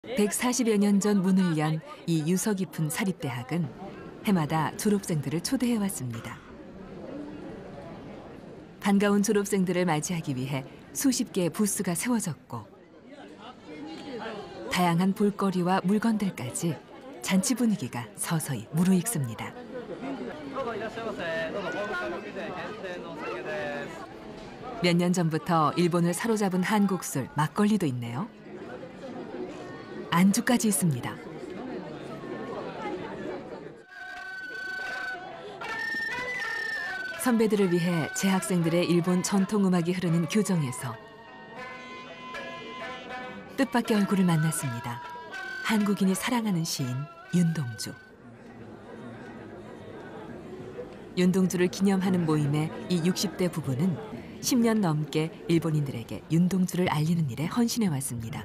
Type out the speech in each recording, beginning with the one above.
140여 년 전 문을 연 이 유서 깊은 사립대학은 해마다 졸업생들을 초대해 왔습니다. 반가운 졸업생들을 맞이하기 위해 수십 개의 부스가 세워졌고 다양한 볼거리와 물건들까지 잔치 분위기가 서서히 무르익습니다. 몇 년 전부터 일본을 사로잡은 한국술 막걸리도 있네요. 안주까지 있습니다. 선배들을 위해 재학생들의 일본 전통 음악이 흐르는 교정에서 뜻밖의 얼굴을 만났습니다. 한국인이 사랑하는 시인 윤동주. 윤동주를 기념하는 모임의 이 60대 부부는 10년 넘게 일본인들에게 윤동주를 알리는 일에 헌신해 왔습니다.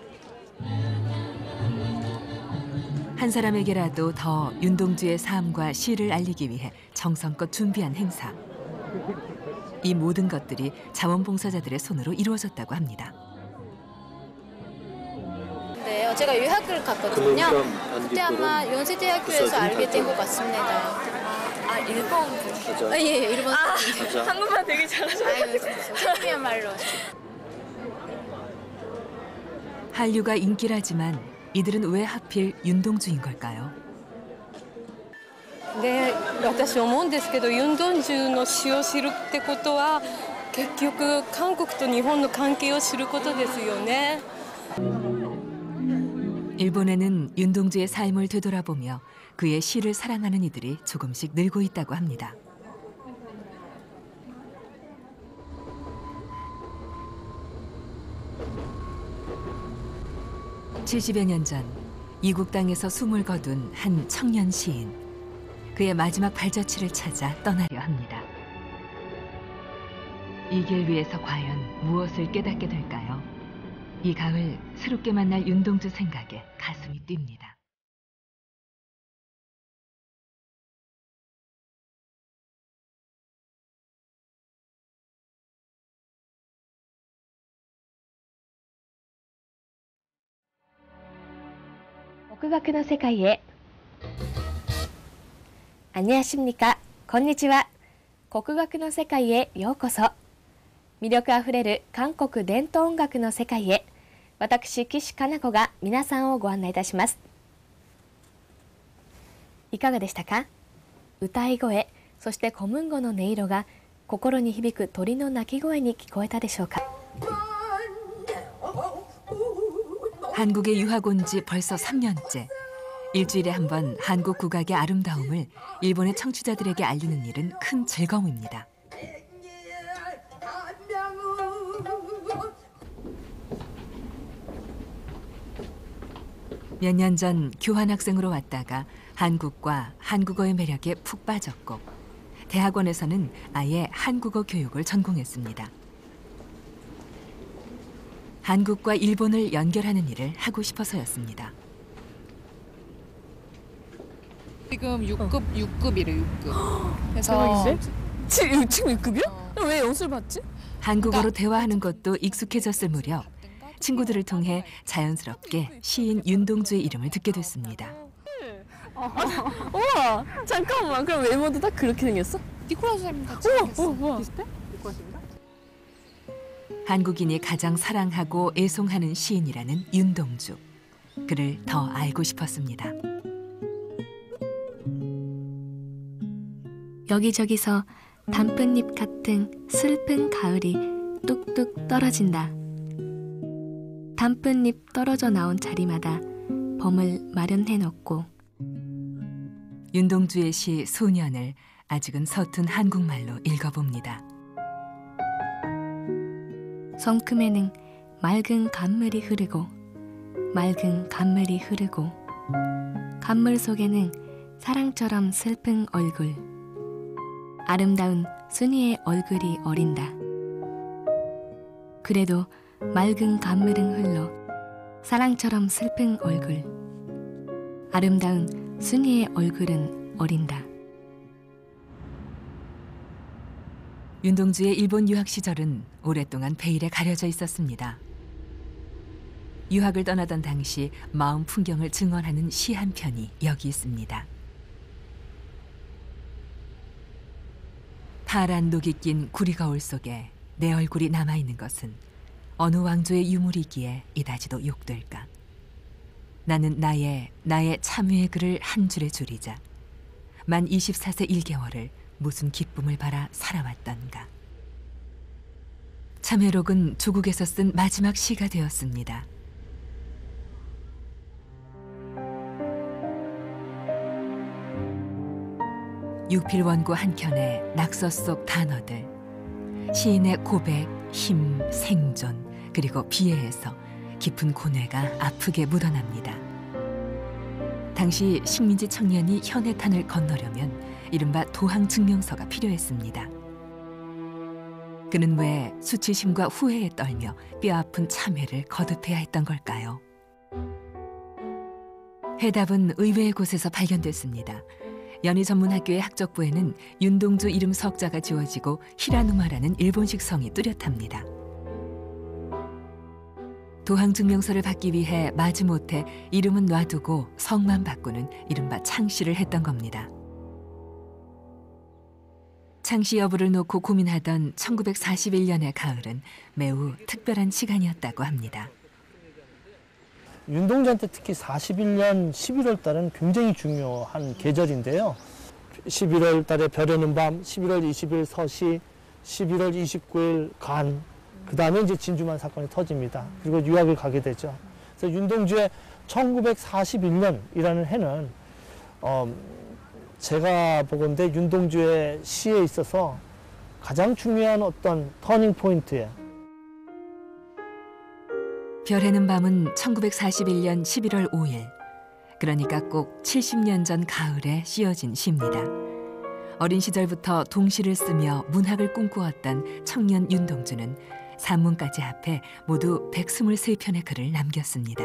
한 사람에게라도 더 윤동주의 삶과 시를 알리기 위해 정성껏 준비한 행사. 이 모든 것들이 자원봉사자들의 손으로 이루어졌다고 합니다. 네, 제가 유학을 갔거든요. 그때 아마 연세대학교에서 알게 된 것 같습니다. 아, 일본 분? 아, 예, 일본 분. 한국말 되게 잘하셔가지고. 저희야말로. 한류가 인기라지만 이들은 왜 하필 윤동주인 걸까요? で、私思うんですけど、ユンドンジュの詩を知るってことは、結局韓国と日本の関係を知ることですよね。 일본에는 윤동주의 삶을 되돌아보며 그의 시를 사랑하는 이들이 조금씩 늘고 있다고 합니다. (70여 년) 전 이국 땅에서 숨을 거둔 한 청년 시인. 그의 마지막 발자취를 찾아 떠나려 합니다. 이 길 위에서 과연 무엇을 깨닫게 될까요? 이 가을 새롭게 만날 윤동주 생각에 가슴이 뜁니다. 국악의 세계에 안녕하십니까? 건니치와. 국악의 세계에 요코소. 魅力あふれる韓国伝統音楽の世界へ、私岸加奈子が皆さんをご案内いたします。いかがでしたか？歌い声、そしてコムンゴの音色が心に響く鳥の鳴き声に聞こえたでしょうか？ 한국에 유학 온 지 벌써 3년째. 일주일에 한 번 한국 국악의 아름다움을 일본의 청취자들에게 알리는 일은 큰 즐거움입니다. 몇 년 전 교환학생으로 왔다가 한국과 한국어의 매력에 푹 빠졌고 대학원에서는 아예 한국어 교육을 전공했습니다. 한국과 일본을 연결하는 일을 하고 싶어서였습니다. 지금 6급이래, 6급. 그래서 지금 6급이야? 왜 연수를 받지? 한국어로 대화하는 것도 익숙해졌을 무렵 친구들을 통해 자연스럽게 시인 윤동주의 이름을 듣게 됐습니다. 우와, 잠깐만. 그럼 외모도 딱 그렇게 생겼어? 니콜라스 쌤 같이 우와. 비슷해? 한국인이 가장 사랑하고 애송하는 시인이라는 윤동주. 그를 더 알고 싶었습니다. 여기저기서 단풍잎 같은 슬픈 가을이 뚝뚝 떨어진다. 단풍잎 떨어져 나온 자리마다 범을 마련해 놓고 윤동주의 시 소년을 아직은 서툰 한국말로 읽어봅니다. 성큼에는 맑은 강물이 흐르고 맑은 강물이 흐르고 강물 속에는 사랑처럼 슬픈 얼굴, 아름다운 순이의 얼굴이 어린다. 그래도 맑은 강물은 흘러 사랑처럼 슬픈 얼굴, 아름다운 순이의 얼굴은 어린다. 윤동주의 일본 유학 시절은 오랫동안 베일에 가려져 있었습니다. 유학을 떠나던 당시 마음 풍경을 증언하는 시 한 편이 여기 있습니다. 파란 녹이 낀 구리거울 속에 내 얼굴이 남아있는 것은 어느 왕조의 유물이기에 이다지도 욕될까. 나는 나의 참회의 글을 한 줄에 줄이자 만 24세 1개월을 무슨 기쁨을 바라 살아왔던가. 참회록은 조국에서 쓴 마지막 시가 되었습니다. 육필원고 한켠에 낙서 속 단어들, 시인의 고백, 힘, 생존, 그리고 비애에서 깊은 고뇌가 아프게 묻어납니다. 당시 식민지 청년이 현해탄을 건너려면 이른바 도항증명서가 필요했습니다. 그는 왜 수치심과 후회에 떨며 뼈아픈 참회를 거듭해야 했던 걸까요? 해답은 의외의 곳에서 발견됐습니다. 연희전문학교의 학적부에는 윤동주 이름 석자가 지워지고 히라누마라는 일본식 성이 뚜렷합니다. 도항증명서를 받기 위해 마지못해 이름은 놔두고 성만 바꾸는 이른바 창씨를 했던 겁니다. 창씨 여부를 놓고 고민하던 1941년의 가을은 매우 특별한 시간이었다고 합니다. 윤동주한테 특히 41년 11월 달은 굉장히 중요한 계절인데요. 11월 달에 별에는 밤, 11월 20일 서시, 11월 29일 간, 그 다음에 이제 진주만 사건이 터집니다. 그리고 유학을 가게 되죠. 그래서 윤동주의 1941년이라는 해는 제가 보건대 윤동주의 시에 있어서 가장 중요한 어떤 터닝 포인트예요. 별에는 밤은 1941년 11월 5일, 그러니까 꼭 70년 전 가을에 씌어진 시입니다. 어린 시절부터 동시를 쓰며 문학을 꿈꾸었던 청년 윤동주는 산문까지 합해 모두 123편의 글을 남겼습니다.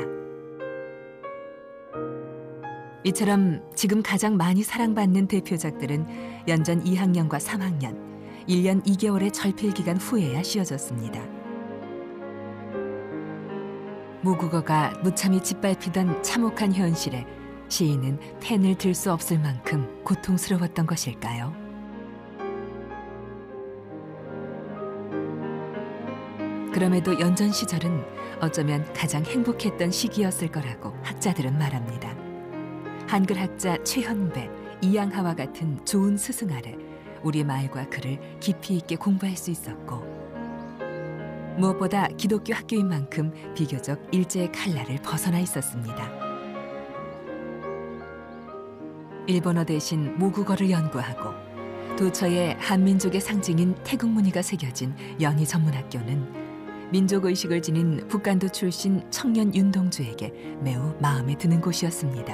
이처럼 지금 가장 많이 사랑받는 대표작들은 연전 2학년과 3학년, 1년 2개월의 절필기간 후에야 씌어졌습니다. 모국어가 무참히 짓밟히던 참혹한 현실에 시인은 펜을 들 수 없을 만큼 고통스러웠던 것일까요? 그럼에도 연전 시절은 어쩌면 가장 행복했던 시기였을 거라고 학자들은 말합니다. 한글학자 최현배, 이양하와 같은 좋은 스승 아래 우리 말과 글을 깊이 있게 공부할 수 있었고, 무엇보다 기독교 학교인 만큼 비교적 일제의 칼날을 벗어나 있었습니다. 일본어 대신 모국어를 연구하고 도처에 한민족의 상징인 태국무늬가 새겨진 연희전문학교는 민족의식을 지닌 북간도 출신 청년 윤동주에게 매우 마음에 드는 곳이었습니다.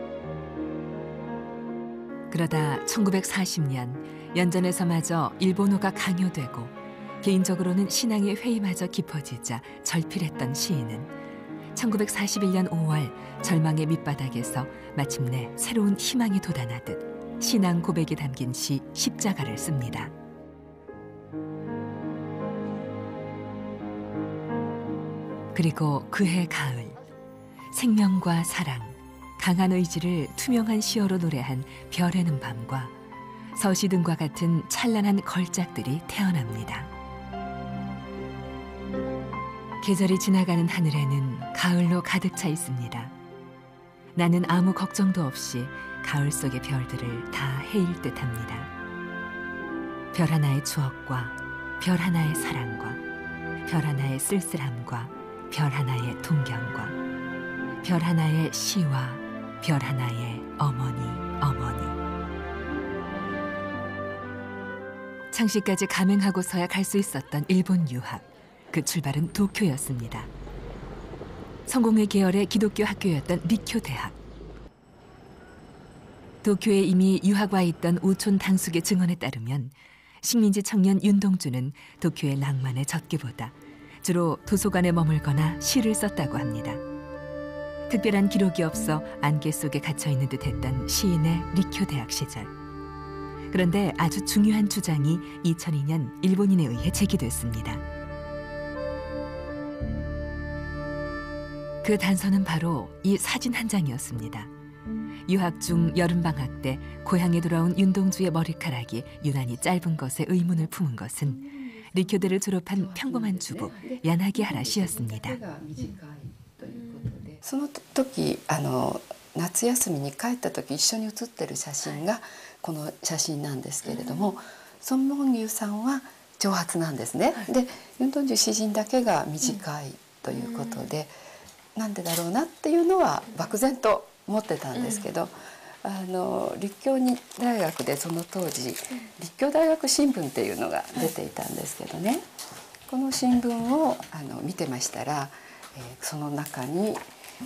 그러다 1940년 연전에서마저 일본어가 강요되고 개인적으로는 신앙의 회의마저 깊어지자 절필했던 시인은 1941년 5월 절망의 밑바닥에서 마침내 새로운 희망이 돋아나듯 신앙 고백이 담긴 시 십자가를 씁니다. 그리고 그해 가을, 생명과 사랑, 강한 의지를 투명한 시어로 노래한 별에는 밤과 서시 등과 같은 찬란한 걸작들이 태어납니다. 계절이 지나가는 하늘에는 가을로 가득 차 있습니다. 나는 아무 걱정도 없이 가을 속의 별들을 다 헤일 듯합니다. 별 하나의 추억과 별 하나의 사랑과 별 하나의 쓸쓸함과 별 하나의 동경과 별 하나의 시와 별 하나의 어머니. 창시까지 감행하고서야 갈 수 있었던 일본 유학. 그 출발은 도쿄였습니다. 성공회 계열의 기독교 학교였던 니쿄 대학. 도쿄에 이미 유학 와 있던 오촌 당숙의 증언에 따르면 식민지 청년 윤동주는 도쿄의 낭만에 젖기보다 주로 도서관에 머물거나 시를 썼다고 합니다. 특별한 기록이 없어 안개 속에 갇혀있는 듯했던 시인의 니쿄 대학 시절. 그런데 아주 중요한 주장이 2002년 일본인에 의해 제기됐습니다. 그 단서는 바로 이 사진 한 장이었습니다. 유학 중 여름방학 때 고향에 돌아온 윤동주의 머리카락이 유난히 짧은 것에 의문을 품은 것은 리쿄대를 졸업한 평범한 주부 야나기 하라 씨였습니다. その時夏休みに帰った時一緒に写ってる写真がこの写真なんですけれども、ソン・モンギュさんは長髪なんですね。でユン・ドンジュ詩人だけが短いということで、なんでだろうなっていうのは漠然と思ってたんですけど、立教大学でその当時立教大学新聞っていうのが出ていたんですけどね、この新聞を見てましたら、その中に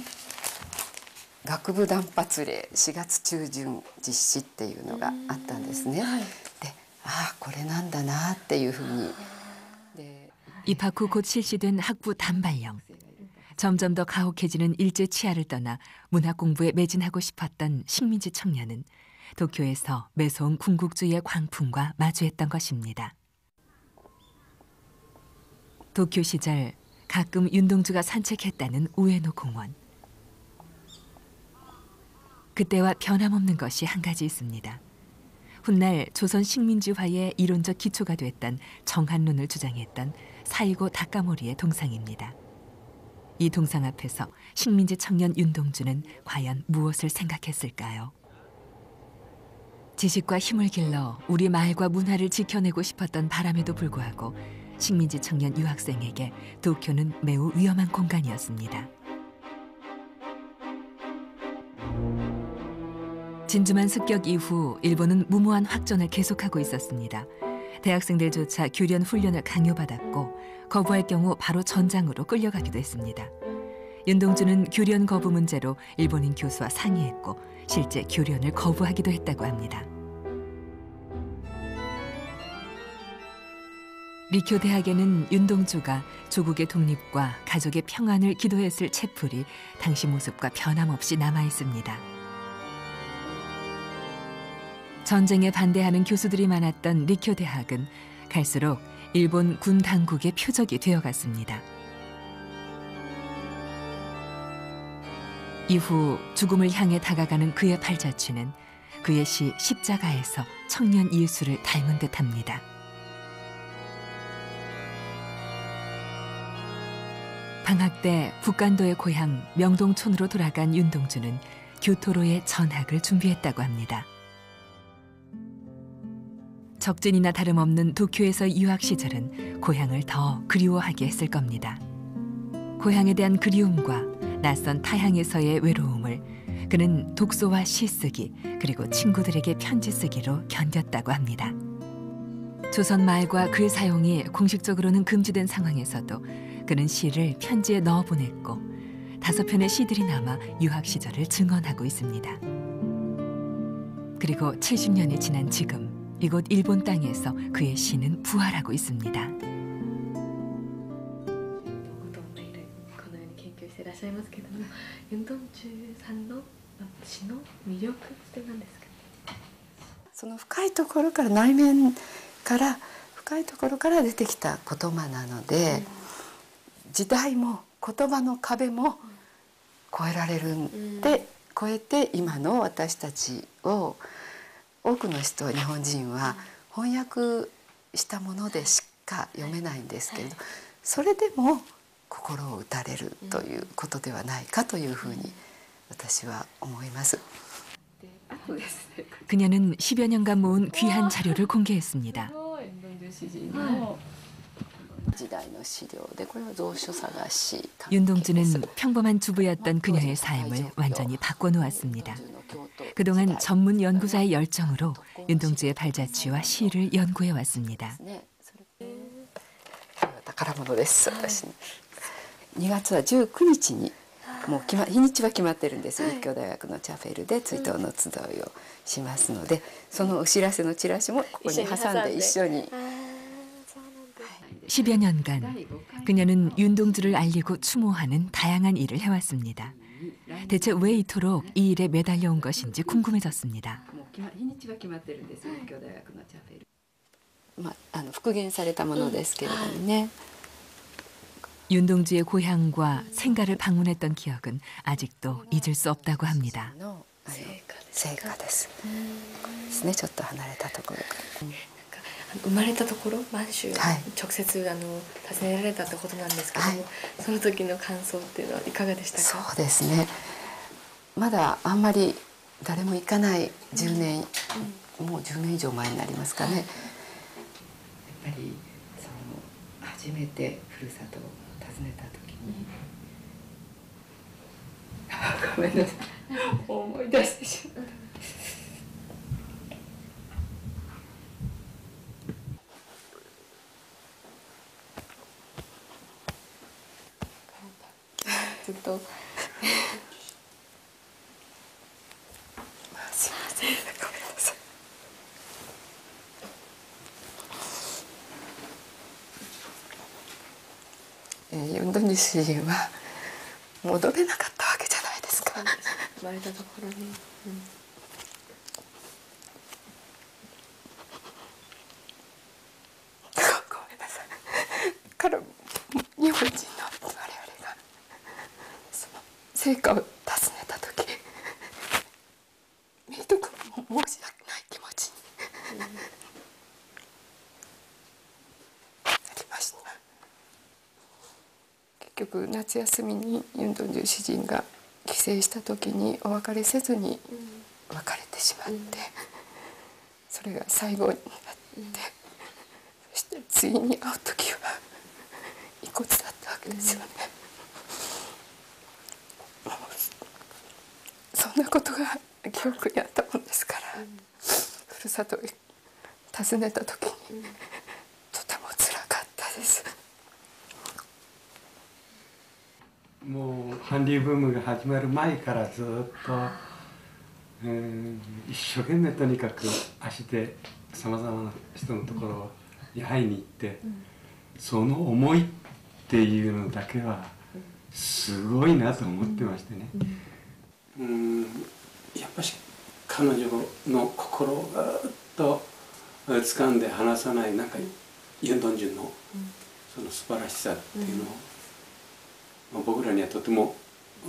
学部断髪令4月中旬実施っていうのがあったんですね。で、ああこれなんだなっていうふうに。 입학 후 곧 실시된 학부 단발령. 점점 더 가혹해지는 일제 치하를 떠나 문학 공부에 매진하고 싶었던 식민지 청년은 도쿄에서 매서운 군국주의의 광풍과 마주했던 것입니다. 도쿄 시절 가끔 윤동주가 산책했다는 우에노 공원. 그때와 변함없는 것이 한 가지 있습니다. 훗날 조선 식민지화의 이론적 기초가 됐던 정한론을 주장했던 사이고 다카모리의 동상입니다. 이 동상 앞에서 식민지 청년 윤동주는 과연 무엇을 생각했을까요? 지식과 힘을 길러 우리 말과 문화를 지켜내고 싶었던 바람에도 불구하고 식민지 청년 유학생에게 도쿄는 매우 위험한 공간이었습니다. 진주만 습격 이후 일본은 무모한 확전을 계속하고 있었습니다. 대학생들조차 교련 훈련을 강요받았고 거부할 경우 바로 전장으로 끌려가기도 했습니다. 윤동주는 교련 거부 문제로 일본인 교수와 상의했고 실제 교련을 거부하기도 했다고 합니다. 리쿄 대학에는 윤동주가 조국의 독립과 가족의 평안을 기도했을 채플이 당시 모습과 변함없이 남아 있습니다. 전쟁에 반대하는 교수들이 많았던 리쿄 대학은 갈수록 일본 군 당국의 표적이 되어갔습니다. 이후 죽음을 향해 다가가는 그의 발자취는 그의 시 십자가에서 청년 예수를 닮은 듯합니다. 방학 때 북간도의 고향 명동촌으로 돌아간 윤동주는 교토로의 전학을 준비했다고 합니다. 적진이나 다름없는 도쿄에서 유학 시절은 고향을 더 그리워하게 했을 겁니다. 고향에 대한 그리움과 낯선 타향에서의 외로움을 그는 독서와 시 쓰기 그리고 친구들에게 편지 쓰기로 견뎠다고 합니다. 조선 말과 글 사용이 공식적으로는 금지된 상황에서도 그는 시를 편지에 넣어 보냈고 5편의 시들이 남아 유학 시절을 증언하고 있습니다. 그리고 70년이 지난 지금 이곳 일본 땅에서 그의 시는 부활하고 있습니다. その深いところから内面から深いところから出てきた言葉なので、時代も言葉の壁も越えられるんで、越えて今の私たちを多くの人日本人は翻訳したものでしか読めないんですけれど、それでも心を打たれるということではないかというふうに私は思います。 그녀는 10여 년간 모은 귀한 자료를 공개했습니다. 윤동주는 평범한 주부였던 그녀의 삶을 완전히 바꿔놓았습니다. 그동안 전문 연구자의 열정으로 윤동주의 발자취와 시를 연구해왔습니다. 宝物です。私2月は19日にもう日にちは決まってるんです。立教大学のチャペルで追悼の集いをしますので、そのお知らせのチラシもここに挟んで一緒に。 10여 년간 그녀는 윤동주를 알리고 추모하는 다양한 일을 해왔습니다. 대체 왜 이토록 이 일에 매달려온 것인지 궁금해졌습니다. 復元されたものですけれどもね、 윤동주의 고향과 생가를 방문했던 기억은 아직도 잊을 수 없다고 합니다. 成果ですですねちょっと離れたところから。 生まれたところ満州、 はい直接訪ねられたってことなんですけども、 はいその時の感想っていうのはいかがでしたか？ そうですねまだあんまり誰も行かない10年、もう10年以上前になりますかね、やっぱりその初めてふるさとを訪ねた時にごめんなさい思い出してしまった。 ずっとすいませんごめんなさい。ユンドンジュ主人は戻れなかったわけじゃないですか。 生まれたところに、 ごめんなさい。彼日本人の我々がその成果を訪ねた時、メイド君も申し訳ない気持ちに、なりました。結局夏休みにユンドンジュ主人が帰省した時にお別れせずに別れてしまって、それが最後になって、そして次に会う時は遺骨だったわけですよね。そんなことが記憶にあったもんですから、ふるさとを訪ねた時にとても辛かったです。 もう韓流ブームが始まる前からずっと、一生懸命とにかく足でさまざまな人のところに会いに行って、その思いっていうのだけはすごいなと思ってましてね。やっぱし彼女の心をぐっと掴んで離さないなんかユンドンジュのその素晴らしさっていうのを、僕らにはとても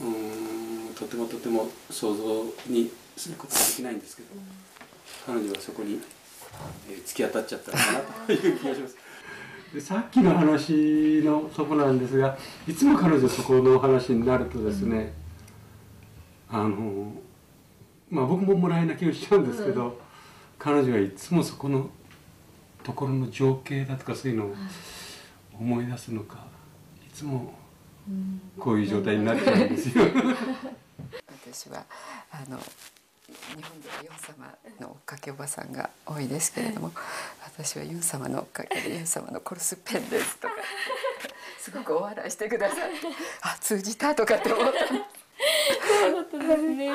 想像にすることができないんですけど、彼女はそこに突き当たっちゃったのかなという気がします。でさっきの話のそこなんですが、いつも彼女そこの話になるとですね、僕ももらい泣きをしちゃうんですけど、彼女はいつもそこのところの情景だとかそういうのを思い出すのか、いつもこういう状態になっちゃうんですよ。 私は日本ではユン様の追っかけおばさんが多いですけれども、私はユン様の追っかけでユン様の殺すペンですとかすごくお笑いしてください。あ、通じたとかって思った。 そうだったんですね。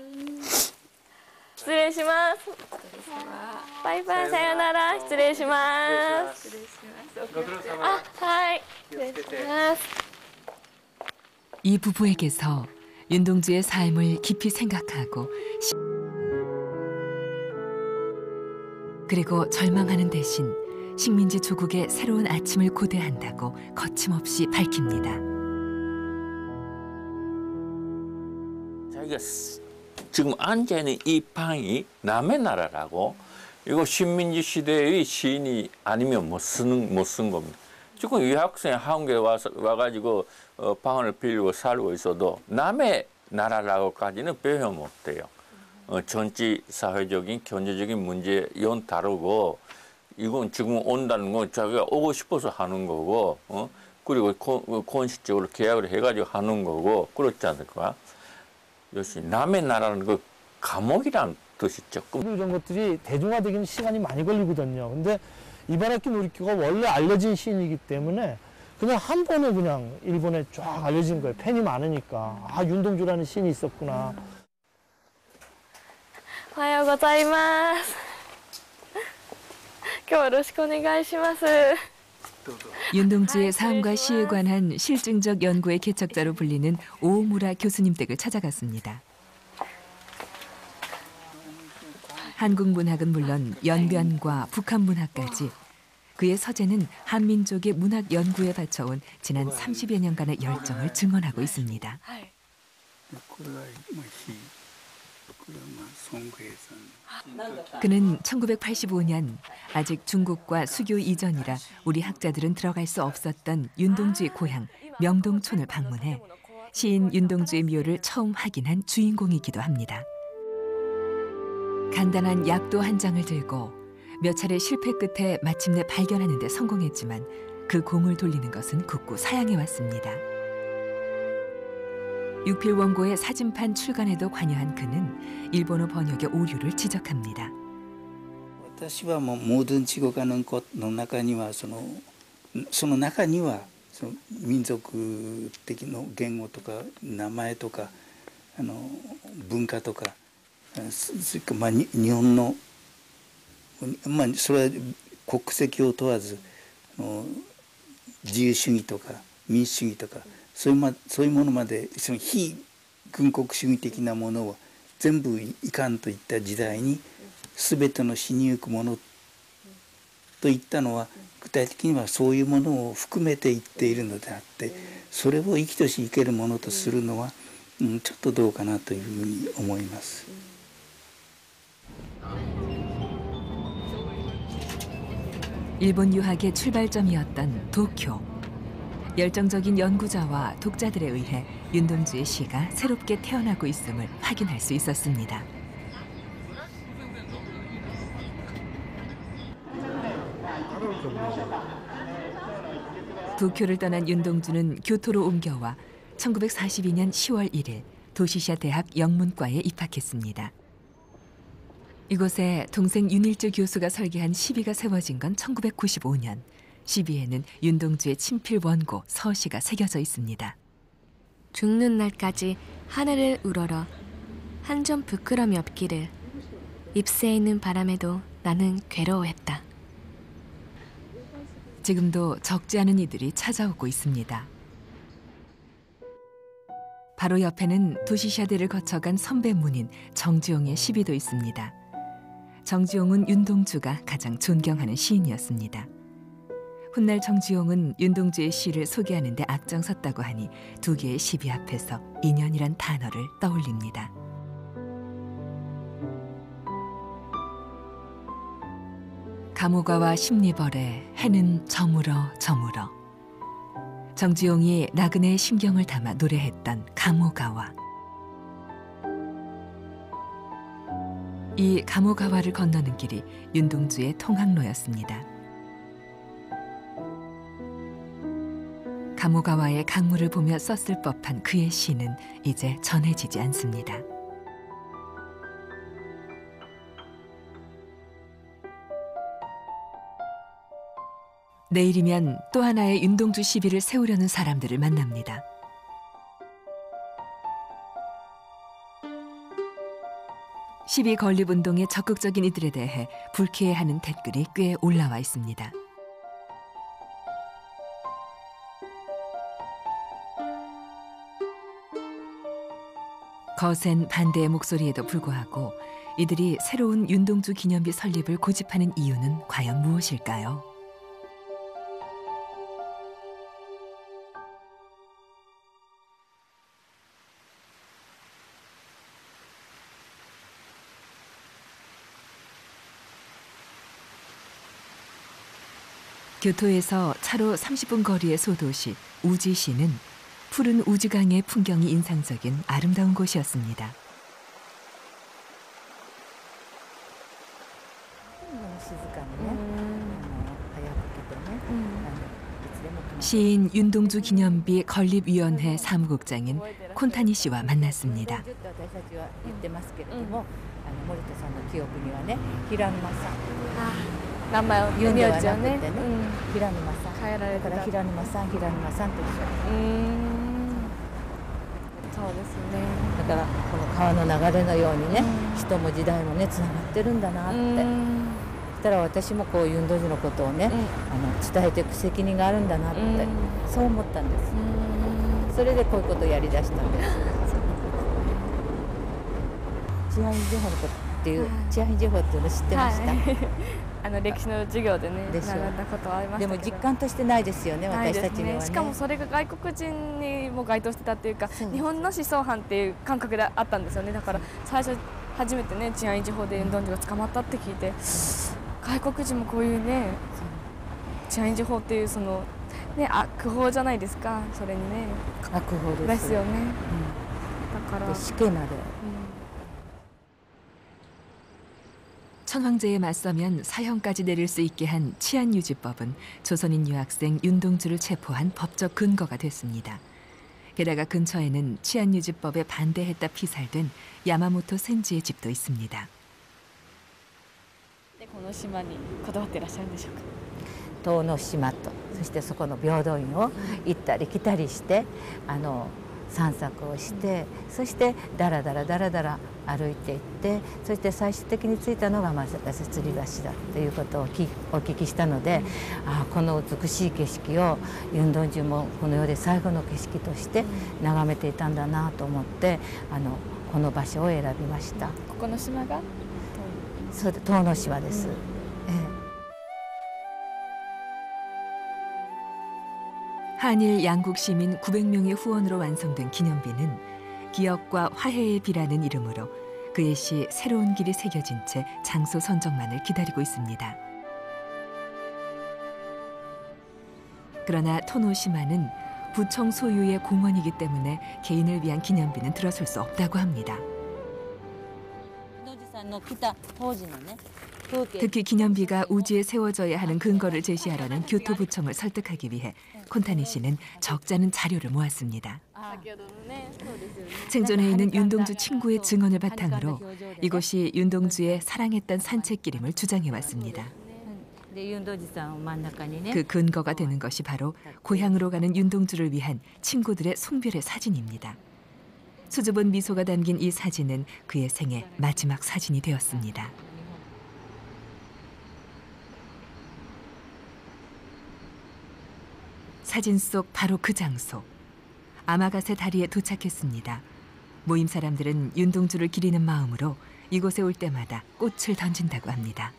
失礼します。バイバイ、さよなら。失礼します。 ご苦労様。 はい。失礼します。 이 부부에게서 윤동주의 삶을 깊이 생각하고 그리고 절망하는 대신 식민지 조국의 새로운 아침을 고대한다고 거침없이 밝힙니다. 자기가 지금 앉아있는 이 방이 남의 나라라고, 이거 식민지 시대의 시인이 아니면 못 쓴 겁니다. 지금 유학생 한국에 와가지고 방을 빌리고 살고 있어도 남의 나라라고까지는 표현 못해요. 정치, 사회적인, 경제적인 문제 이건 다르고, 이건 지금 온다는 건 자기가 오고 싶어서 하는 거고, 그리고 공식적으로 계약을 해가지고 하는 거고, 그렇지 않을까? 역시 남의 나라는 그 감옥이란 뜻이 조금. 이런 것들이 대중화되기는 시간이 많이 걸리거든요. 근데 이바라키 노리키가 원래 알려진 시인이기 때문에 그냥 한 번에 그냥 일본에 쫙 알려진 거예요. 팬이 많으니까. 아, 윤동주라는 시인이 있었구나. おはようございます。今日はよろしくお願いします。 윤동주의 삶과 시에 관한 실증적 연구의 개척자로 불리는 오무라 교수님 댁을 찾아갔습니다. 한국 문학은 물론 연변과 북한 문학까지 그의 서재는 한민족의 문학 연구에 바쳐온 지난 30여 년간의 열정을 증언하고 있습니다. 그는 1985년 아직 중국과 수교 이전이라 우리 학자들은 들어갈 수 없었던 윤동주의 고향 명동촌을 방문해 시인 윤동주의 묘를 처음 확인한 주인공이기도 합니다. 간단한 약도 한 장을 들고 몇 차례 실패 끝에 마침내 발견하는 데 성공했지만 그 공을 돌리는 것은 굳고 사양해왔습니다. 육필원고의 사진판 출간에도 관여한 그는 일본어 번역의 오류를 지적합니다. 私はもうモードンチ語化の中にはその中にはその民族的の言語とか名前とか文化とかそれから日本のそれは国籍を問わず自由主義とか民主主義とかそういうものまでその非軍国主義的なものを全部いかんといった時代に全ての死にゆくものといったのは具体的にはそういうものを含めて言っているのであってそれを生きとし生けるものとするのはちょっとどうかなというふうに思います。 일본 유학의 출발점이었던 도쿄. 열정적인 연구자와 독자들에 의해 윤동주의 시가 새롭게 태어나고 있음을 확인할 수 있었습니다. 도쿄를 떠난 윤동주는 교토로 옮겨와 1942년 10월 1일 도시샤 대학 영문과에 입학했습니다. 이곳에 동생 윤일주 교수가 설계한 시비가 세워진 건 1995년. 시비에는 윤동주의 친필 원고 서시가 새겨져 있습니다. 죽는 날까지 하늘을 우러러 한 점 부끄럼이 없기를 잎새에 있는 바람에도 나는 괴로워했다. 지금도 적지 않은 이들이 찾아오고 있습니다. 바로 옆에는 도시샤대를 거쳐간 선배 문인 정지용의 시비도 있습니다. 정지용은 윤동주가 가장 존경하는 시인이었습니다. 훗날 정지용은 윤동주의 시를 소개하는 데 앞장섰다고 하니 두 개의 시비 앞에서 인연이란 단어를 떠올립니다. 감옥가와 심리벌에 해는 저물어 저물어. 정지용이 나그네의 심경을 담아 노래했던 감옥가와. 이 감옥가와를 건너는 길이 윤동주의 통학로였습니다. 감옥가와의 강물을 보며 썼을 법한 그의 시는 이제 전해지지 않습니다. 내일이면 또 하나의 윤동주 시비를 세우려는 사람들을 만납니다. 시비 건립운동의 적극적인 이들에 대해 불쾌해하는 댓글이 꽤 올라와 있습니다. 거센 반대의 목소리에도 불구하고 이들이 새로운 윤동주 기념비 설립을 고집하는 이유는 과연 무엇일까요? 교토에서 차로 30분 거리의 소도시 우지시는 푸른 우지강의 풍경이 인상적인 아름다운 곳이었습니다. 시인 윤동주 기념비 건립위원회 사무국장인 콘타니 씨와 만났습니다. っていう治安維持法っていうの知ってました？ 歴史の授業でねでしょ習ったことはありましたけど、 でも実感としてないですよね、 ないです私たちにはね。 しかもそれが外国人にも該当してたっていうか、日本の思想犯っていう感覚であったんですよね。だから最初初めてね治安維持法でユン・ドンジュが捕まったって聞いて、外国人もこういうね治安維持法っていうそのね悪法じゃないですか。それにね悪法です。 ですよね。だから死刑まで。 천황제에 맞서면 사형까지 내릴 수 있게 한 치안유지법은 조선인 유학생 윤동주를 체포한 법적 근거가 됐습니다. 게다가 근처에는 치안유지법에 반대했다 피살된 야마모토 센지의 집도 있습니다. この島にこだわっていらっしゃるんでしょうか。 遠野島と、そしてそこの平等院を行ったり来たりして散策をして、そしてだらだら歩いていって、そして最終的に着いたのが私吊り橋だということをお聞きしたので、この美しい景色をユン・ドンジュもこの世で最後の景色として眺めていたんだなと思って、この場所を選びました。 ここの島がそうで遠野島です。 한일 양국 시민 900명의 후원으로 완성된 기념비는 기억과 화해의 비라는 이름으로 그의 시 새로운 길이 새겨진 채 장소 선정만을 기다리고 있습니다. 그러나 토노시마는 부청 소유의 공원이기 때문에 개인을 위한 기념비는 들어설 수 없다고 합니다. 특히 기념비가 우지에 세워져야 하는 근거를 제시하라는 교토부청을 설득하기 위해 콘타니 씨는 적잖은 자료를 모았습니다. 생존해 있는 윤동주 친구의 증언을 바탕으로 이곳이 윤동주의 사랑했던 산책길임을 주장해왔습니다. 그 근거가 되는 것이 바로 고향으로 가는 윤동주를 위한 친구들의 송별의 사진입니다. 수줍은 미소가 담긴 이 사진은 그의 생애 마지막 사진이 되었습니다. 사진 속 바로 그 장소, 아마가세 다리에 도착했습니다. 모임 사람들은 윤동주를 기리는 마음으로 이곳에 올 때마다 꽃을 던진다고 합니다.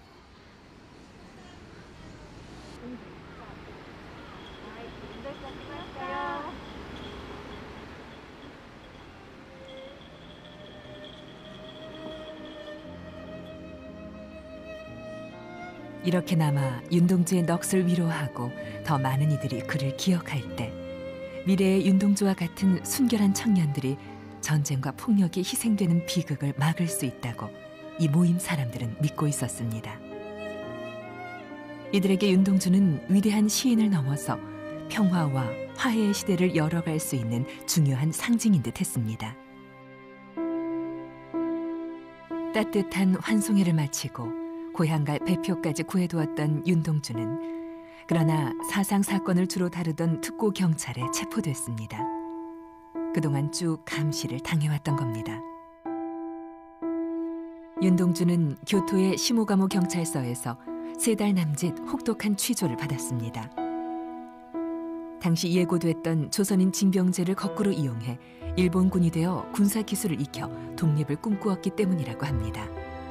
이렇게나마 윤동주의 넋을 위로하고 더 많은 이들이 그를 기억할 때 미래의 윤동주와 같은 순결한 청년들이 전쟁과 폭력에 희생되는 비극을 막을 수 있다고 이 모임 사람들은 믿고 있었습니다. 이들에게 윤동주는 위대한 시인을 넘어서 평화와 화해의 시대를 열어갈 수 있는 중요한 상징인 듯 했습니다. 따뜻한 환송회를 마치고 고향갈 배표까지 구해두었던 윤동주는 그러나 사상 사건을 주로 다루던 특고 경찰에 체포됐습니다. 그동안 쭉 감시를 당해왔던 겁니다. 윤동주는 교토의 시모가모 경찰서에서 3달 남짓 혹독한 취조를 받았습니다. 당시 예고됐던 조선인 징병제를 거꾸로 이용해 일본군이 되어 군사 기술을 익혀 독립을 꿈꾸었기 때문이라고 합니다.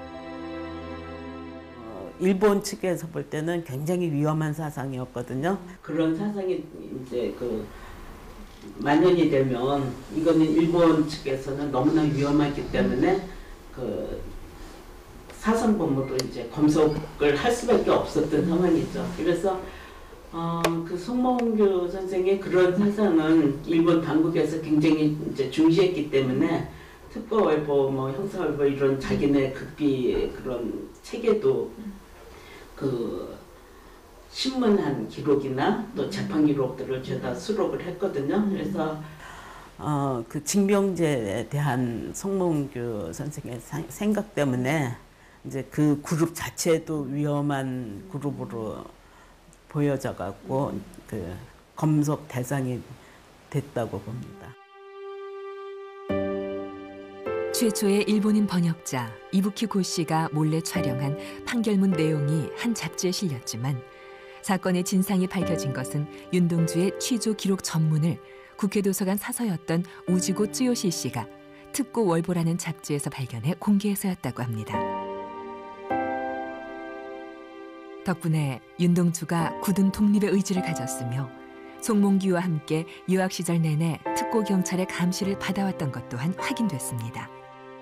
일본 측에서 볼 때는 굉장히 위험한 사상이었거든요. 그런 사상이 이제 만연이 되면 이거는 일본 측에서는 너무나 위험하기 때문에 사성범으로 이제 검속을 할 수밖에 없었던 상황이죠. 그래서 송몽규 선생의 그런 사상은 일본 당국에서 굉장히 이제 중시했기 때문에 특보월보, 형사월보 이런 자기네 극비 그런 책에도 신문한 기록이나 또 재판 기록들을 죄다 수록을 했거든요. 그래서 그 징병제에 대한 송몽규 선생의 생각 때문에 이제 그 그룹 자체도 위험한 그룹으로 보여져 갖고 검속 대상이 됐다고 봅니다. 최초의 일본인 번역자 이부키 고씨가 몰래 촬영한 판결문 내용이 한 잡지에 실렸지만 사건의 진상이 밝혀진 것은 윤동주의 취조 기록 전문을 국회도서관 사서였던 우지고 쯔요시 씨가 특고 월보라는 잡지에서 발견해 공개해서였다고 합니다. 덕분에 윤동주가 굳은 독립의 의지를 가졌으며 송몽기와 함께 유학 시절 내내 특고 경찰의 감시를 받아왔던 것 또한 확인됐습니다.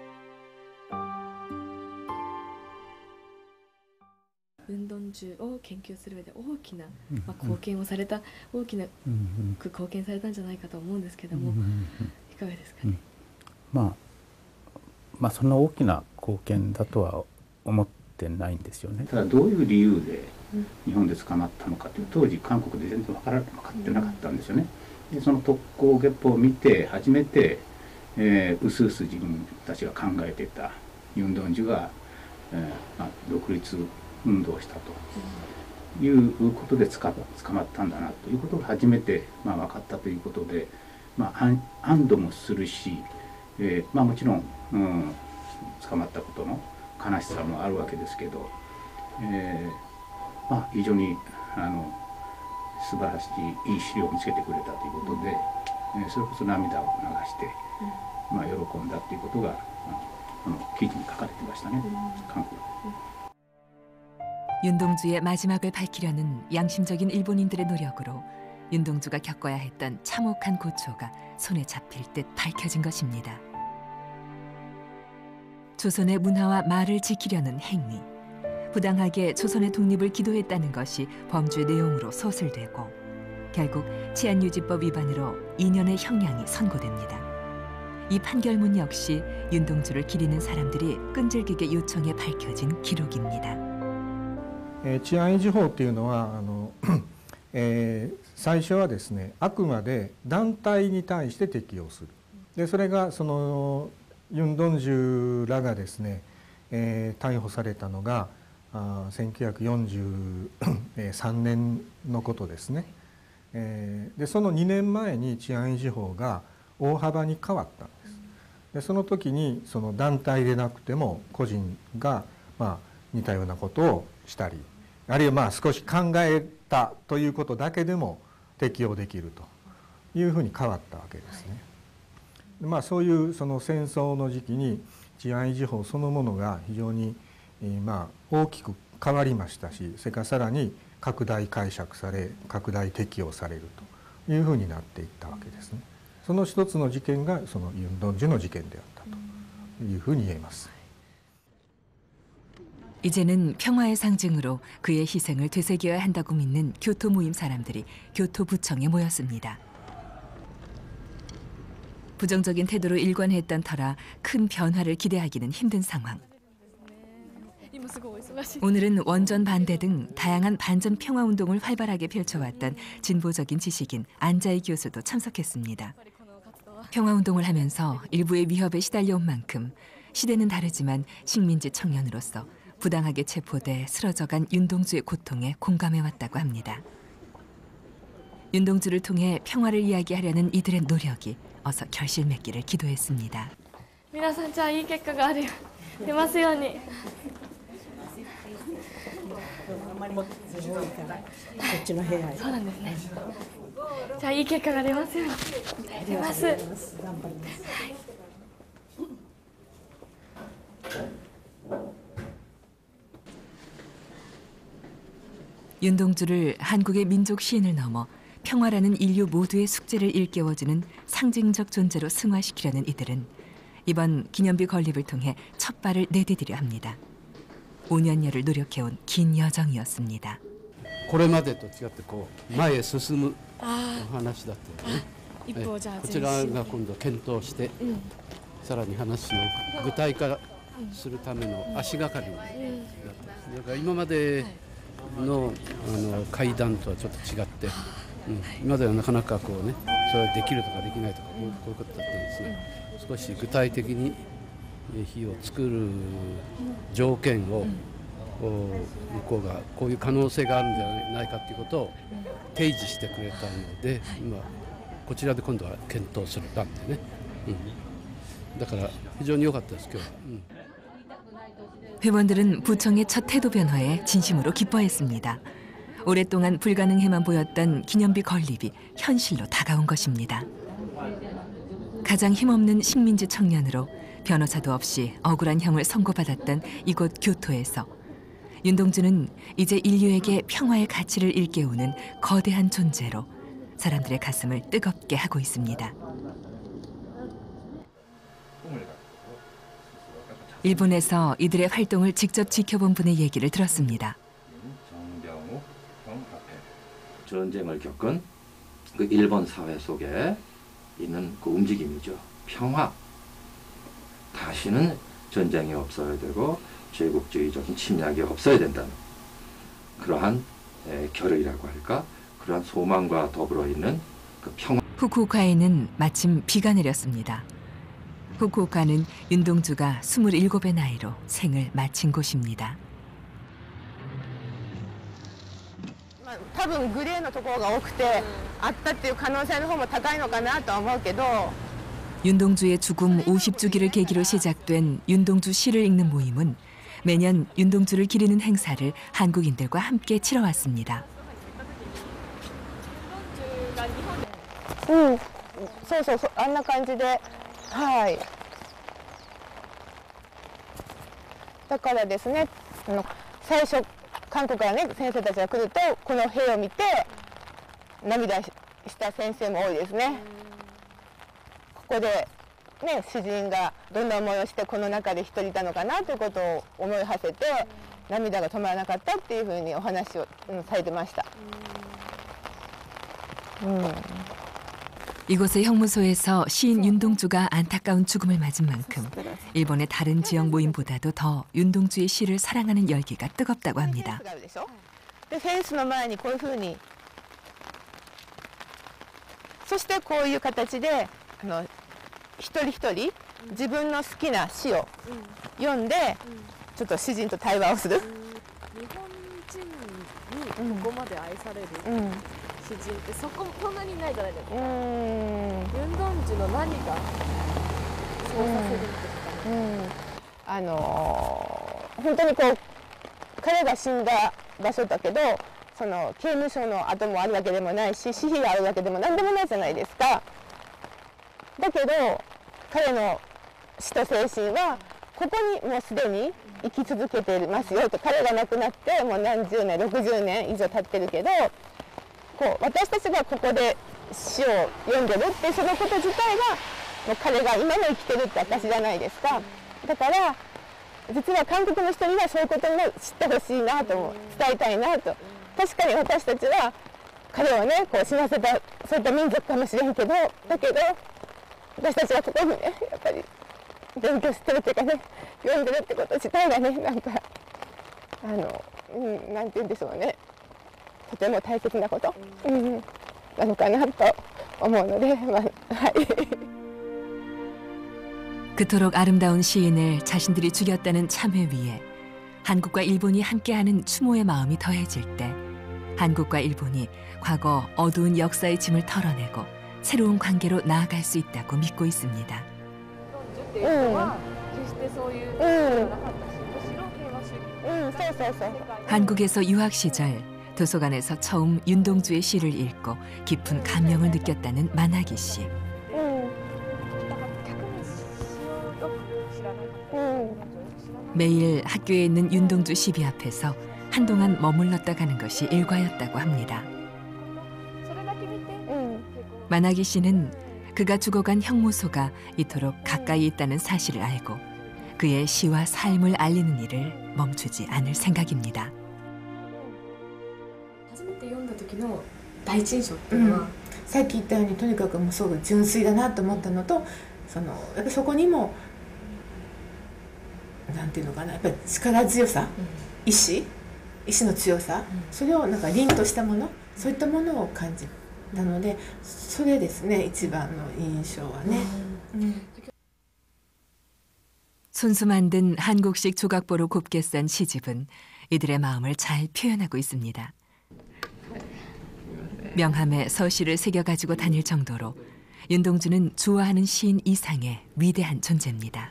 운동주を研究する上で大きな貢献をされた大きな貢献されたんじゃないかと思うんですけども、いかがですかね。 まあそんな大きな貢献だとは思ってないんですよね。 ただどういう理由で日本で捕まったのかという当時韓国で全然分かってなかったんですよね。でその特攻月報を見て初めて、うすうす自分たちが考えていたユン・ドンジュが、独立運動をしたということで捕まったんだなということが初めて、分かったということで、安堵もするし、もちろん、捕まったことの悲しさもあるわけですけど、非常に素晴らしいいい資料を見つけてくれたということで、それこそ涙を流して、喜んだということが記事に書かれてましたね、韓国。 윤동주의 마지막을 밝히려는 양심적인 일본인들의 노력으로 윤동주가 겪어야 했던 참혹한 고초가 손에 잡힐 듯 밝혀진 것입니다. 조선의 문화와 말을 지키려는 행위, 부당하게 조선의 독립을 기도했다는 것이 범죄 내용으로 소설되고 결국 치안유지법 위반으로 2년의 형량이 선고됩니다. 이 판결문 역시 윤동주를 기리는 사람들이 끈질기게 요청해 밝혀진 기록입니다. 治安維持法というのは最初はですねあくまで団体に対して適用するでそれがそのユン・ドンジュらがですね、逮捕されたのが1943年のことですね、でその2年前に治安維持法が大幅に変わったんです。でその時にその団体でなくても個人が似たようなことをしたりあるいは少し考えたということだけでも適用できるというふうに変わったわけですね。そういうその戦争の時期に治安維持法そのものが非常に大きく変わりましたしそれからさらに拡大解釈され拡大適用されるというふうになっていったわけですね。その一つの事件がそのユン・ドンジュの事件であったというふうに言えます。 이제는 평화의 상징으로 그의 희생을 되새겨야 한다고 믿는 교토 모임 사람들이 교토부청에 모였습니다. 부정적인 태도로 일관했던 터라 큰 변화를 기대하기는 힘든 상황. 오늘은 원전 반대 등 다양한 반전 평화 운동을 활발하게 펼쳐왔던 진보적인 지식인 안자희 교수도 참석했습니다. 평화 운동을 하면서 일부의 위협에 시달려온 만큼 시대는 다르지만 식민지 청년으로서 부당하게 체포돼 쓰러져간 윤동주의 고통에 공감해왔다고 합니다. 윤동주를 통해 평화를 이야기하려는 이들의 노력이 어서 결실 맺기를 기도했습니다. 皆さんじゃあいい結果が出ますように。こっちの部屋へ。そうなんですね。じゃあいい結果が出ますように。出ます。はい。 윤동주를 한국의 민족 시인을 넘어 평화라는 인류 모두의 숙제를 일깨워주는 상징적 존재로 승화시키려는 이들은 이번 기념비 건립을 통해 첫 발을 내디디려 합니다. 5년여를 노력해온 긴 여정이었습니다. これまでと違ってこう前へ進むお話だったよね。こちらが今度検討して、さらに話の具体化するための足がかりになった。だから今までの会談とはちょっと違って、今まではなかなかこうね、それできるとかできないとかこういうことだったんですが、少し具体的に火を作る条件を向こうがこういう可能性があるんじゃないかということを提示してくれたので、今こちらで今度は検討する番でね、だから非常に良かったです今日は。 회원들은 부청의 첫 태도 변화에 진심으로 기뻐했습니다. 오랫동안 불가능해만 보였던 기념비 건립이 현실로 다가온 것입니다. 가장 힘없는 식민지 청년으로 변호사도 없이 억울한 형을 선고받았던 이곳 교토에서 윤동주는 이제 인류에게 평화의 가치를 일깨우는 거대한 존재로 사람들의 가슴을 뜨겁게 하고 있습니다. 일본에서 이들의 활동을 직접 지켜본 분의 얘기를 들었습니다. 전쟁을 겪은 그 일본 사회 속에 있는 그 움직임이죠. 평화. 다시는 전쟁이 없어야 되고 제국주의적인 침략이 없어야 된다는 그러한 결의라고 할까? 그러한 소망과 더불어 있는 그 평화. 후쿠오카에는 마침 비가 내렸습니다. 후쿠오카는 윤동주가 27의 나이로 생을 마친 곳입니다. 多分グレーのところが多くてあったっていう可能性の方も高いのかなとは思うけど 윤동주의 죽음 50주기를 계기로 시작된 윤동주 시를 읽는 모임은 매년 윤동주를 기리는 행사를 한국인들과 함께 치러왔습니다. そうそうそう、あんな感じで、はい。だからですね、最初韓国からね先生たちが来るとこの絵を見て涙した先生も多いですね。ここでね詩人がどんな思いをしてこの中で一人いたのかなということを思い馳せて涙が止まらなかったっていうふうにお話をされてました。 이곳의 형무소에서 시인 윤동주가 안타까운 죽음을 맞은 만큼 일본의 다른 지역 모임보다도 더 윤동주의 시를 사랑하는 열기가 뜨겁다고 합니다. でフェンスの前にこういうふうにそしてこういう形で一人一人自分の好きな詩を読んでちょっと詩人と対話をする。 日本人にここまで愛される詩人ってそんなにいないじゃないですか。ユンドンジュの何がそうさせるんですかね。 本当にこう彼が死んだ場所だけどその刑務所の跡もあるわけでもないし死碑があるわけでも何でもないじゃないですか。だけど彼の死と精神はここにもうすでに生き続けていますよと。彼が亡くなってもう何十年60年以上経ってるけどこう私たちがここで詩を読んでるってそのこと自体がもう彼が今も生きてるって証じゃないですか。だから実は韓国の人にはそういうことも知ってほしいなと思う、伝えたいなと。確かに私たちは彼をねこう死なせたそういった民族かもしれんけどだけど私たちはここにねやっぱり勉強してるっていうかね読んでるってこと自体がねなんかなんて言うんでしょうねとても大切なこと、なのかなと思うので、はい。 그토록 아름다운 시인을 자신들이 죽였다는 참회 위에 한국과 일본이 함께하는 추모의 마음이 더해질 때 한국과 일본이 과거 어두운 역사의 짐을 털어내고 새로운 관계로 나아갈 수 있다고 믿고 있습니다. 한국에서 유학 시절 도서관에서 처음 윤동주의 시를 읽고 깊은 감명을 느꼈다는 만학이 씨. 매일 학교에 있는 윤동주 시비 앞에서 한동안 머물렀다 가는 것이 일과였다고 합니다. 만학이 씨는 그가 죽어간 형무소가 이토록 가까이 있다는 사실을 알고 그의 시와 삶을 알리는 일을 멈추지 않을 생각입니다. 初めて読んだ時の第一印象っていうのは、さっき言ったようにとにかくもうすごく純粋だなと思ったのと、やっぱりそこにもなんていうのかな、やっぱり力強さ、意志の強さ、それをなんか凛としたもの、そういったものを感じたので、それですね一番の印象はね。 손수 만든 한국식 조각보로 곱게 싼 시집은 이들의 마음을 잘 표현하고 있습니다. 명함에 서시를 새겨가지고 다닐 정도로 윤동주는 좋아하는 시인 이상의 위대한 존재입니다.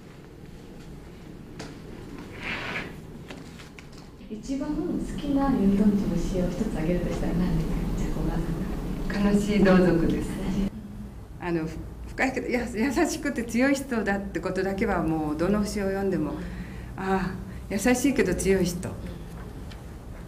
一番好きなユンドンジュの詩を一つ挙げるとしたら何ですか。じゃあ小川さん。悲しい同族です。 深いけど優しくて強い人だってことだけはもうどの詩を読んでもああ優しいけど強い人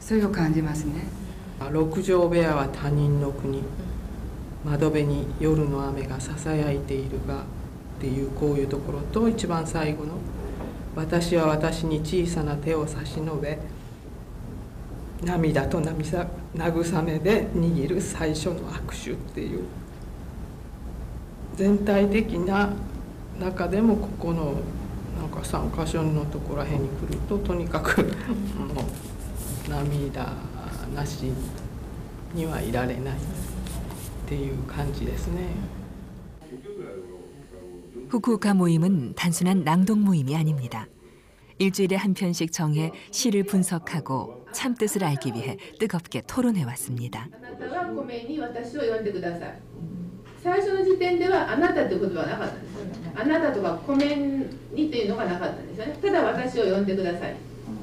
それを感じますね。 六畳部屋は他人の国、窓辺に夜の雨がささやいているがっていうこういうところと、一番最後の私は私に小さな手を差し伸べ涙と慰めで握る最初の握手っていう、全体的な中でもここのなんか3箇所のところらへんに来るととにかくもう涙なしにはいられないっていう感じですね。 후쿠오카 모임은 단순한 낭독 모임이 아닙니다. 일주일에 한 편씩 정해 시를 분석하고 참뜻을 알기 위해 뜨겁게 토론해 왔습니다. 最初の時点ではあなたという言葉はなかったんですよ。あなたとかコメンにというのがなかったんですよね。ただ私を呼んでください。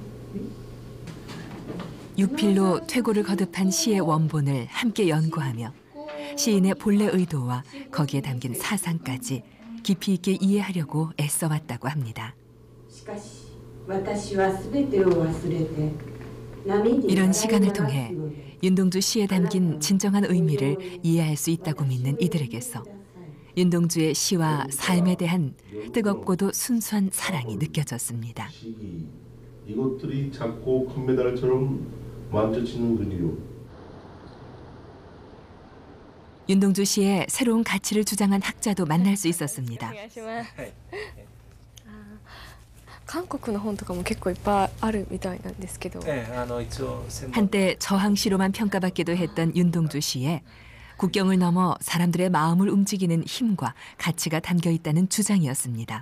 육필로 퇴고를 거듭한 시의 원본을 함께 연구하며 시인의 본래 의도와 거기에 담긴 사상까지 깊이 있게 이해하려고 애써왔다고 합니다. 이런 시간을 통해 윤동주 시에 담긴 진정한 의미를 이해할 수 있다고 믿는 이들에게서 윤동주의 시와 삶에 대한 뜨겁고도 순수한 사랑이 느껴졌습니다. 이것들이 작고 금메달처럼 만져지는 그리로. 윤동주 씨의 새로운 가치를 주장한 학자도 만날 수 있었습니다. 한국の本とかも結構いっぱいあるみたいなんですけど 한때 저항시로만 평가받기도 했던 윤동주 씨의 국경을 넘어 사람들의 마음을 움직이는 힘과 가치가 담겨 있다는 주장이었습니다.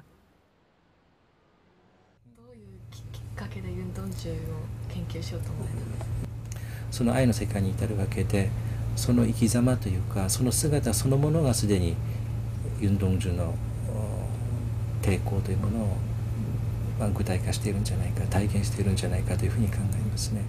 その愛の世界に至るわけで、その生き様というかその姿そのものがすでにユンドンジュの抵抗というものを具体化しているんじゃないか、体現しているんじゃないかというふうに考えますね。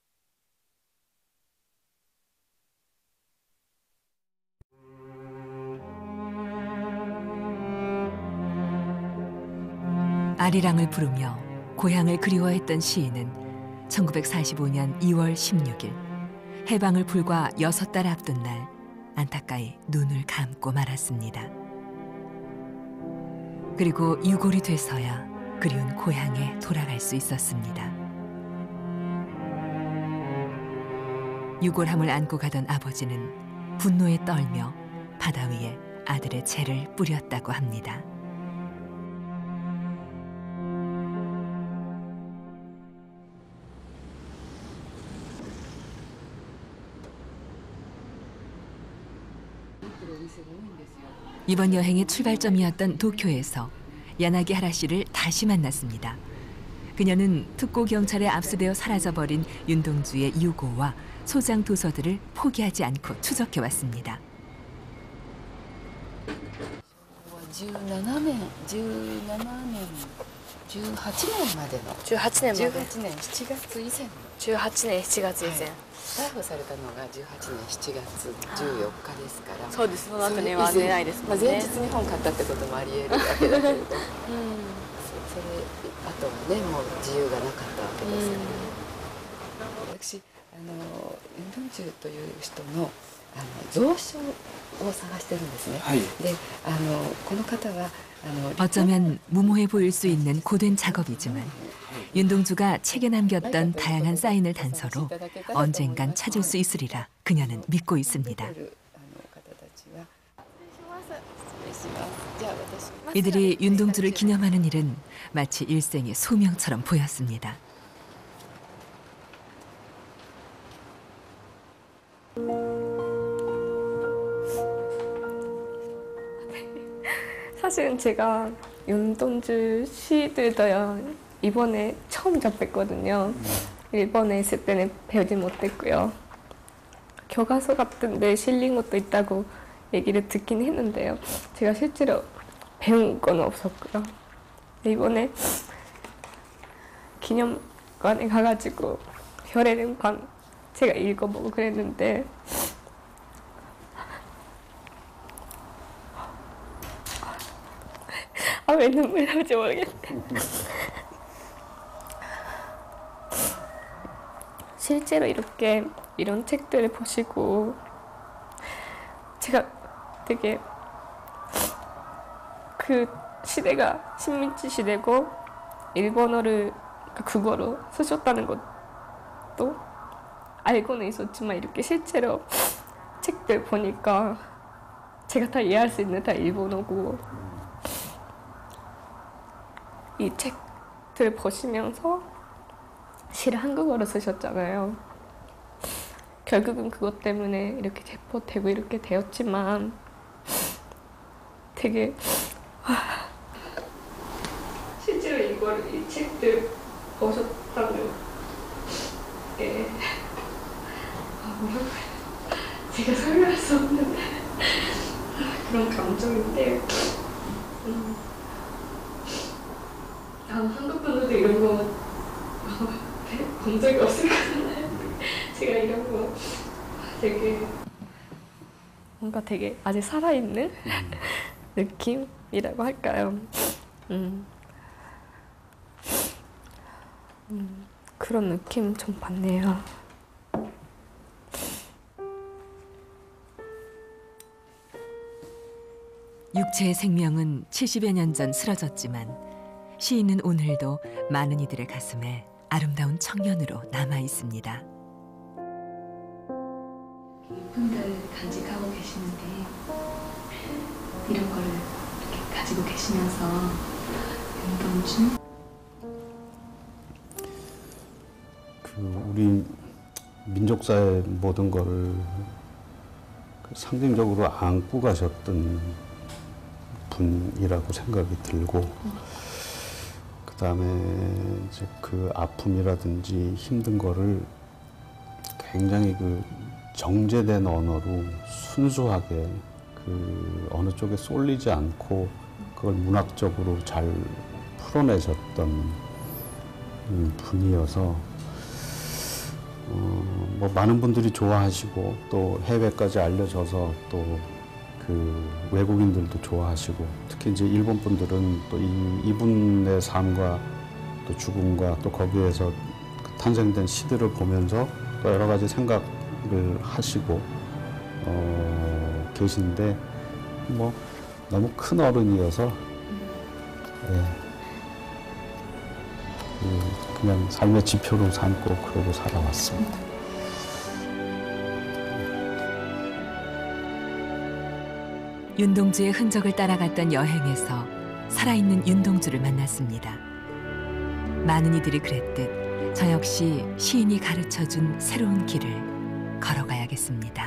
아리랑을 부르며 고향을 그리워했던 시인은 1945년 2월 16일 해방을 불과 6달 앞둔 날 안타까이 눈을 감고 말았습니다. 그리고 유골이 돼서야 그리운 고향에 돌아갈 수 있었습니다. 유골함을 안고 가던 아버지는 분노에 떨며 바다 위에 아들의 재를 뿌렸다고 합니다. 이번 여행의 출발점이었던 도쿄에서 야나기 하라씨를 다시 만났습니다. 그녀는 특고 경찰에 압수되어 사라져버린 윤동주의 유고와 소장 도서들을 포기하지 않고 추적해왔습니다. 17年18年までの 18年 7月以前 18年7月以前、 逮捕されたのが18年7月14日ですから、 そうです、その後には出ないですもんね。 前日に本買ったってこともあり得るわけだけれど、それあとはねもう自由がなかったわけですから、私ユンドンジュという人の蔵書を探してるんですね。でこの方は 어쩌면 무모해 보일 수 있는 고된 작업이지만 윤동주가 책에 남겼던 다양한 사인을 단서로 언젠간 찾을 수 있으리라 그녀는 믿고 있습니다. 이들이 윤동주를 기념하는 일은 마치 일생의 소명처럼 보였습니다. 사실은 제가 윤동주 시들도요 이번에 처음 접했거든요. 일본에 있을 때는 배우지 못했고요. 교과서 같은 데 실린 것도 있다고 얘기를 듣긴 했는데요. 제가 실제로 배운 건 없었고요. 이번에 기념관에 가가지고 별의 관 제가 읽어보고 그랬는데 왜 눈물 나올지 모르겠네. 실제로 이렇게 이런 책들을 보시고 제가 되게 그 시대가 식민지 시대고 일본어를 국어로 쓰셨다는 것도 알고는 있었지만 이렇게 실제로 책들 보니까 제가 다 이해할 수 있는 다 일본어고 이 책들 보시면서 시를 한국어로 쓰셨잖아요. 결국은 그것 때문에 이렇게 체포되고 이렇게 되었지만 되게 실제로 이 책들 보셨다는 게 뭐랄까요? 제가 설명할 수 없는 그런 감정인데 한국 분들도 이런 거 본 적이 없을 거잖아요. 제가 이런 거 되게 뭔가 되게 아직 살아있는 느낌이라고 할까요? 그런 느낌 좀 받네요. 육체의 생명은 70여 년 전 쓰러졌지만 시인은 오늘도 많은 이들의 가슴에 아름다운 청년으로 남아 있습니다. 분들 간직하고 계시는데 이런 거를 이렇게 가지고 계시면서 윤동주 우리 민족사의 모든 거를 상징적으로 안고 가셨던 분이라고 생각이 들고 그다음에 이제 그 아픔이라든지 힘든 거를 굉장히 그 정제된 언어로 순수하게 그 어느 쪽에 쏠리지 않고 그걸 문학적으로 잘 풀어내셨던 분이어서 뭐 많은 분들이 좋아하시고 또 해외까지 알려져서 또 그 외국인들도 좋아하시고 특히 이제 일본 분들은 또 이분의 삶과 또 죽음과 또 거기에서 탄생된 시들을 보면서 또 여러 가지 생각을 하시고 계신데 뭐 너무 큰 어른이어서 그냥 삶의 지표로 삼고 그러고 살아왔습니다. 윤동주의 흔적을 따라갔던 여행에서 살아있는 윤동주를 만났습니다. 많은 이들이 그랬듯 저 역시 시인이 가르쳐준 새로운 길을 걸어가야겠습니다.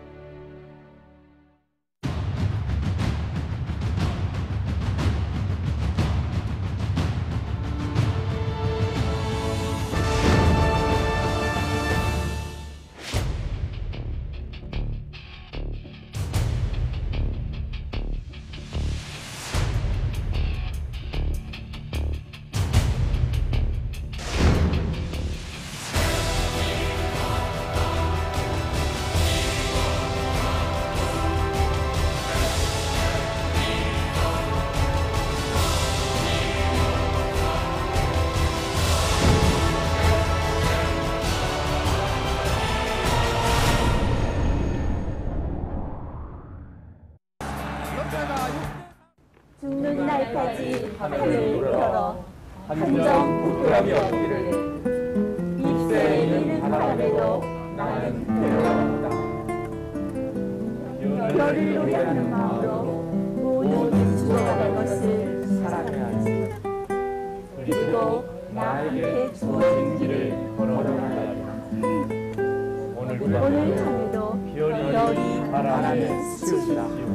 죽는 날까지 하늘 걸어 한정 부끄럼이 없기를 입새에 있는 바람에도 나는 괴로웠다. 별을 노래하는 마음으로 모든 죽어가는 것을 사랑해야지. 그리고 나에게 주어진 길을 걸어가야지. 오늘 밤에도 별이 바람에 스치다.